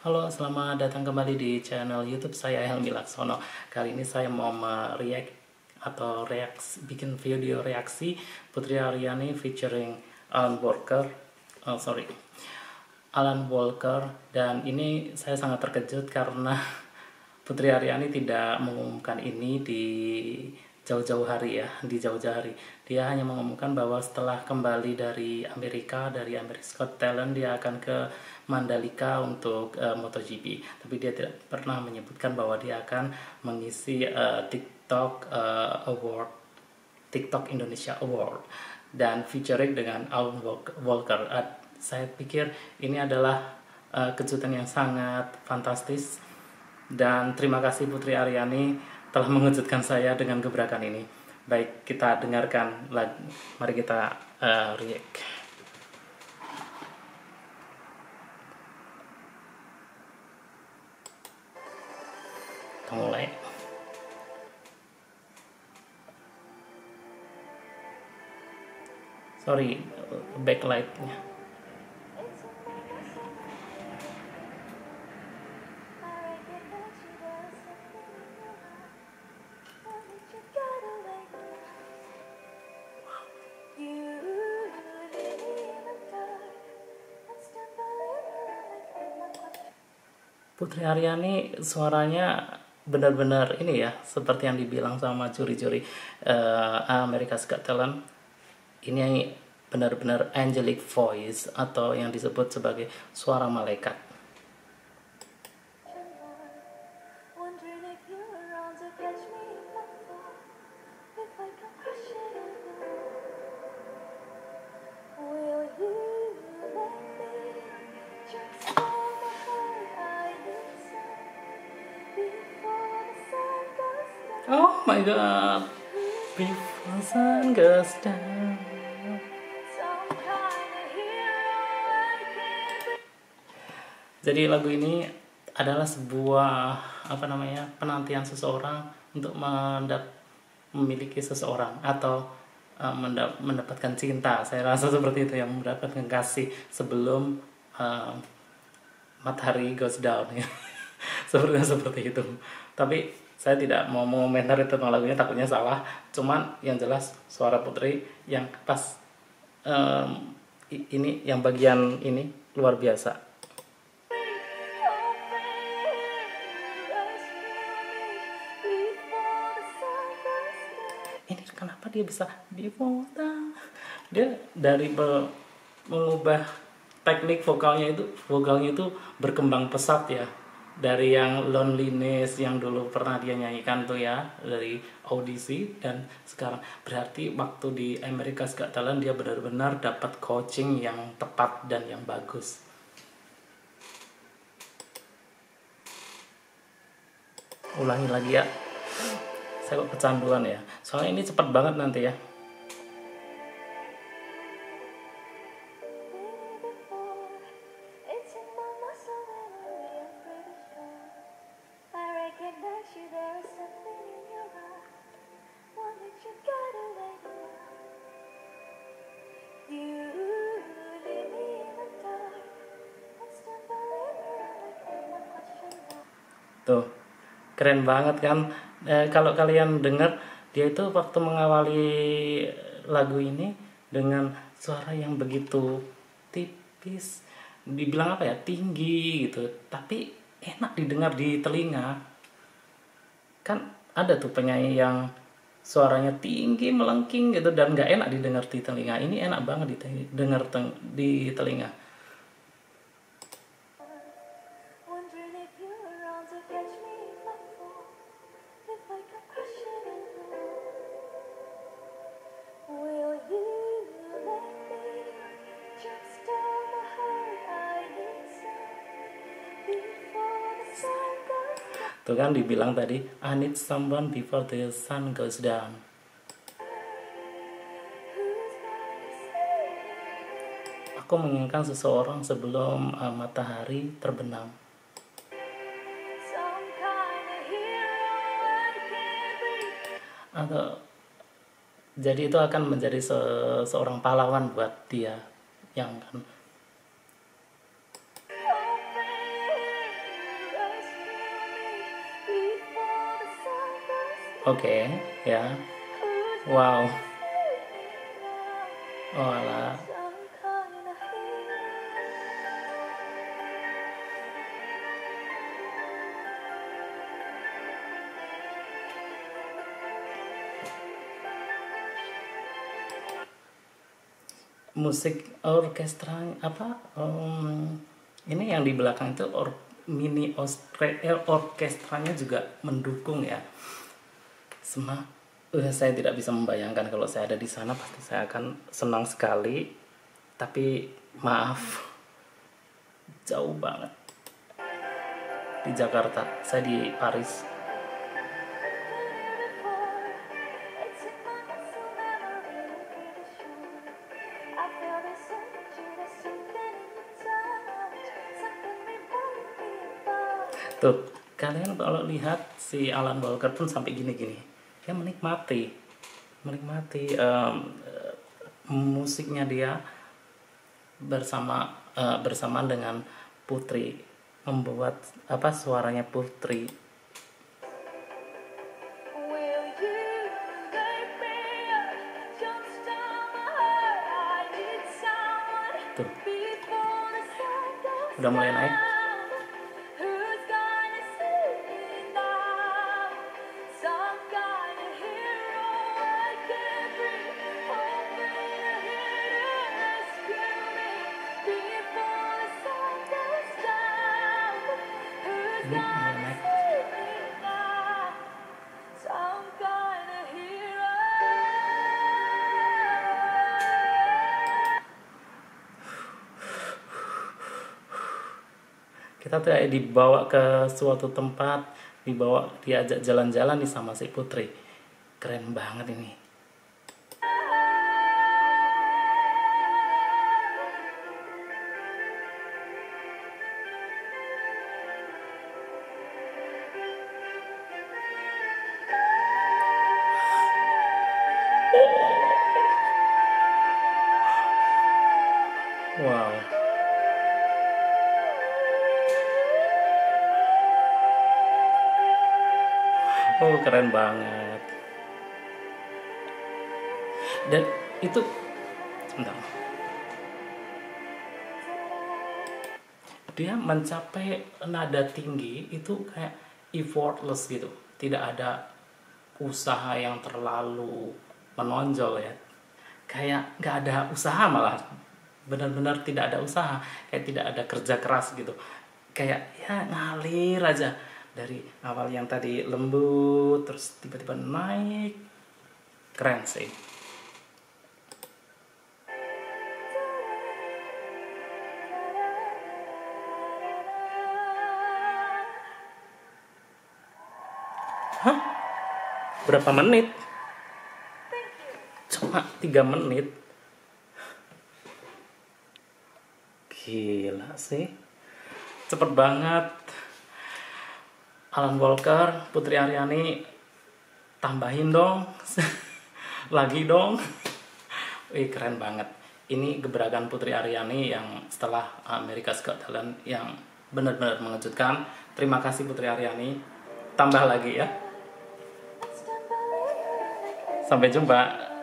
Halo, selamat datang kembali di channel YouTube saya Helmi Laksono. Kali ini saya mau react atau bikin video reaksi Putri Aryani featuring Alan Walker. Alan Walker, dan ini saya sangat terkejut karena Putri Aryani tidak mengumumkan ini di jauh-jauh hari ya, di jauh-jauh hari. Dia hanya mengumumkan bahwa setelah kembali dari America's Got Talent, dia akan ke Mandalika untuk MotoGP. Tapi dia tidak pernah menyebutkan bahwa dia akan mengisi TikTok Indonesia Award dan featuring dengan Alan Walker. Saya pikir ini adalah kejutan yang sangat fantastis, dan terima kasih Putri Aryani telah mengejutkan saya dengan gebrakan ini. Baik, kita dengarkan lagi. Mari kita react. Kita mulai. Sorry, backlightnya. Putri Aryani suaranya benar-benar ini ya, seperti yang dibilang sama juri-juri America's Got Talent. Ini benar-benar angelic voice atau yang disebut sebagai suara malaikat. Oh my god, before sun goes down. Jadi lagu ini adalah sebuah penantian seseorang untuk memiliki seseorang atau mendapatkan cinta. Saya rasa seperti itu, yang mendapatkan kasih sebelum matahari goes down ya. seperti itu. Tapi saya tidak mau mengomentari tentang lagunya, takutnya salah. Cuman yang jelas suara Putri yang pas ini, yang bagian ini luar biasa. Ini kenapa dia bisa dia dari mengubah teknik vokalnya itu berkembang pesat ya, dari yang Loneliness yang dulu pernah dia nyanyikan tuh ya, dari audisi, dan sekarang berarti waktu di America's Got Talent dia benar-benar dapat coaching yang tepat dan yang bagus. Ulangi lagi ya, saya kok kecanduan ya, soalnya ini cepat banget nanti ya. Tuh, keren banget kan. Kalau kalian dengar, dia itu waktu mengawali lagu ini dengan suara yang begitu tipis, dibilang apa ya, tinggi gitu, tapi enak didengar di telinga. Kan ada tuh penyanyi yang suaranya tinggi melengking gitu dan nggak enak didengar di telinga. Ini enak banget didengar di telinga. Tuh kan dibilang tadi, I need someone before the sun goes down. Aku menginginkan seseorang sebelum matahari terbenam. Atau jadi itu akan menjadi seorang pahlawan buat dia yang kan. Oke, ya. Wow. Oh alah. Musik orkestra apa? Ini yang di belakang itu orkestranya juga mendukung ya. Saya tidak bisa membayangkan kalau saya ada di sana, pasti saya akan senang sekali. Tapi maaf, jauh banget di Jakarta. Saya di Paris. Tuh, kalian kalau lihat si Alan Walker pun sampai gini-gini, dia menikmati musiknya dia bersamaan dengan Putri, membuat suaranya Putri. Tuh, udah mulai naik. Ini mulai naik. Kita tuh kayak dibawa ke suatu tempat, diajak jalan-jalan nih sama si Putri. Keren banget ini. Wow. Oh, keren banget. Dan itu sebentar. Dia mencapai nada tinggi itu kayak effortless gitu. Tidak ada usaha yang terlalu menonjol ya. Kayak nggak ada usaha malah. Benar-benar tidak ada usaha. Kayak tidak ada kerja keras gitu. Kayak ya ngalir aja. Dari awal yang tadi lembut, terus tiba-tiba naik. Keren sih. Hah? Berapa menit? Cuma 3 menit. Gila sih. Cepet banget. Alan Walker, Putri Aryani, tambahin dong. Lagi dong. Wih, keren banget. Ini gebrakan Putri Aryani yang setelah America's Got Talent yang benar-benar mengejutkan. Terima kasih Putri Aryani. Tambah lagi ya. Sampai jumpa.